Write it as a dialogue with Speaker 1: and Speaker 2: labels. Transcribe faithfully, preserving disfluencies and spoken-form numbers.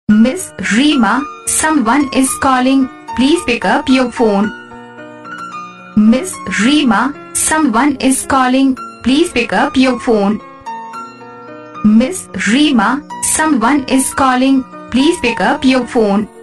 Speaker 1: Miss Rima, someone is calling, please pick up your phone. Miss Rima, someone is calling, please pick up your phone. Miss Rima, someone is calling, please pick up your phone.